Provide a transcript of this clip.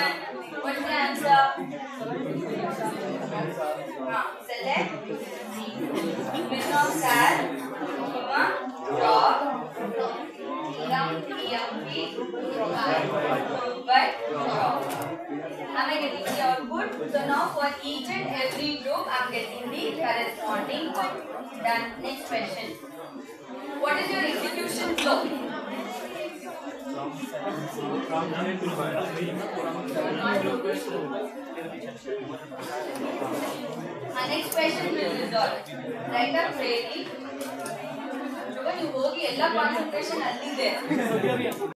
What is the answer? Select C. Meaning of sal, drop, EMP, by drop. Am I getting the output? So now for each and every group, I am getting the corresponding one. Done. Next question. What is your execution flow? Next question will resolve. Write a query. You hogi ella concentration alli ಇದೆ.